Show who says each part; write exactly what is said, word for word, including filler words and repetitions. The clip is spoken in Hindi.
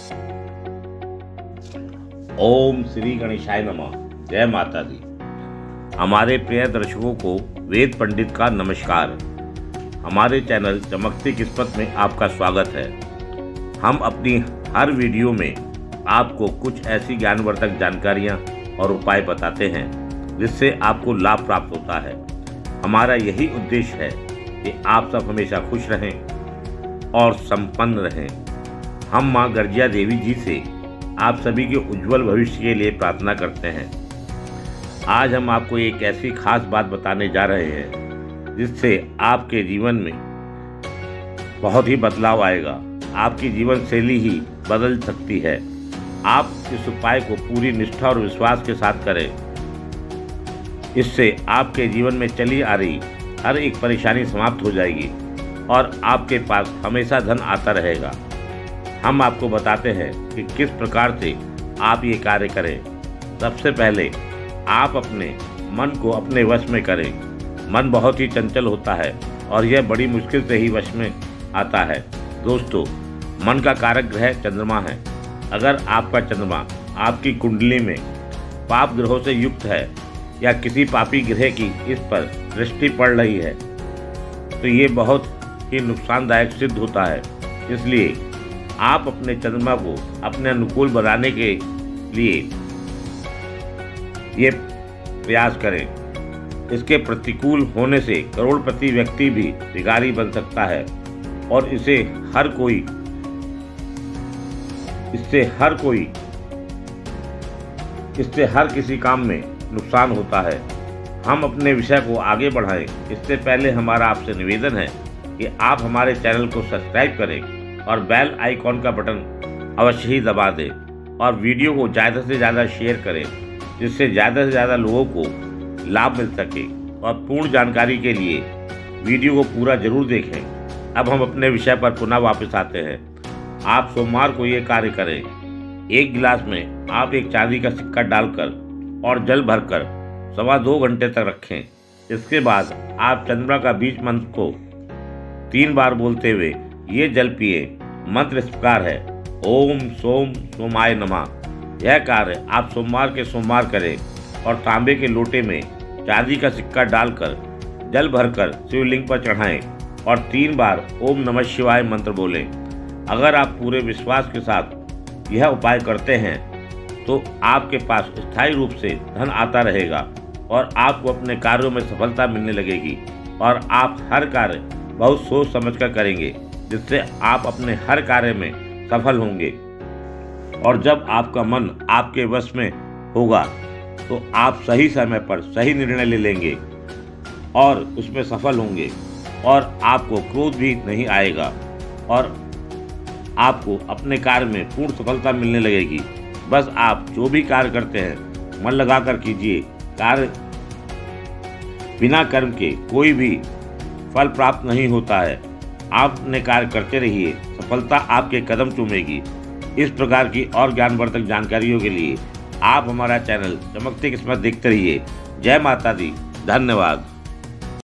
Speaker 1: ओम श्री गणेशाय नमः। जय माता दी। हमारे प्रिय दर्शकों को वेद पंडित का नमस्कार। हमारे चैनल चमकती किस्मत में आपका स्वागत है। हम अपनी हर वीडियो में आपको कुछ ऐसी ज्ञानवर्धक जानकारियां और उपाय बताते हैं जिससे आपको लाभ प्राप्त होता है। हमारा यही उद्देश्य है कि आप सब हमेशा खुश रहें और संपन्न रहें। हम मां गर्जिया देवी जी से आप सभी के उज्जवल भविष्य के लिए प्रार्थना करते हैं। आज हम आपको एक ऐसी खास बात बताने जा रहे हैं जिससे आपके जीवन में बहुत ही बदलाव आएगा। आपकी जीवन शैली ही बदल सकती है। आप इस उपाय को पूरी निष्ठा और विश्वास के साथ करें। इससे आपके जीवन में चली आ रही हर एक परेशानी समाप्त हो जाएगी और आपके पास हमेशा धन आता रहेगा। हम आपको बताते हैं कि किस प्रकार से आप ये कार्य करें। सबसे पहले आप अपने मन को अपने वश में करें। मन बहुत ही चंचल होता है और यह बड़ी मुश्किल से ही वश में आता है। दोस्तों, मन का कारक ग्रह चंद्रमा है। अगर आपका चंद्रमा आपकी कुंडली में पाप ग्रहों से युक्त है या किसी पापी ग्रह की इस पर दृष्टि पड़ रही है तो ये बहुत ही नुकसानदायक सिद्ध होता है। इसलिए आप अपने चंद्रमा को अपने अनुकूल बनाने के लिए ये प्रयास करें। इसके प्रतिकूल होने से करोड़पति व्यक्ति भी भिखारी बन सकता है और इसे हर कोई इससे हर कोई इससे हर किसी काम में नुकसान होता है। हम अपने विषय को आगे बढ़ाएं। इससे पहले हमारा आपसे निवेदन है कि आप हमारे चैनल को सब्सक्राइब करें और बेल आइकॉन का बटन अवश्य ही दबा दें और वीडियो को ज़्यादा से ज़्यादा शेयर करें जिससे ज़्यादा से ज़्यादा लोगों को लाभ मिल सके। और पूर्ण जानकारी के लिए वीडियो को पूरा जरूर देखें। अब हम अपने विषय पर पुनः वापस आते हैं। आप सोमवार को ये कार्य करें। एक गिलास में आप एक चांदी का सिक्का डालकर और जल भरकर सवा दो घंटे तक रखें। इसके बाद आप चंद्रमा का बीज मंत्र को तीन बार बोलते हुए ये जल पिए। मंत्र इस प्रकार है, ओम सोम सोमाय नमः। यह कार्य आप सोमवार के सोमवार करें और तांबे के लोटे में चांदी का सिक्का डालकर जल भरकर शिवलिंग पर चढ़ाएं और तीन बार ओम नमः शिवाय मंत्र बोलें। अगर आप पूरे विश्वास के साथ यह उपाय करते हैं तो आपके पास स्थायी रूप से धन आता रहेगा और आपको अपने कार्यों में सफलता मिलने लगेगी और आप हर कार्य बहुत सोच समझ कर करेंगे जिससे आप अपने हर कार्य में सफल होंगे। और जब आपका मन आपके वश में होगा तो आप सही समय पर सही निर्णय ले लेंगे और उसमें सफल होंगे और आपको क्रोध भी नहीं आएगा और आपको अपने कार्य में पूर्ण सफलता मिलने लगेगी। बस आप जो भी कार्य करते हैं मन लगाकर कीजिए। कार्य बिना कर्म के कोई भी फल प्राप्त नहीं होता है। आप अपने कार्य करते रहिए, सफलता आपके कदम चूमेगी। इस प्रकार की और ज्ञानवर्धक जानकारियों के लिए आप हमारा चैनल चमकती किस्मत देखते रहिए। जय माता दी। धन्यवाद।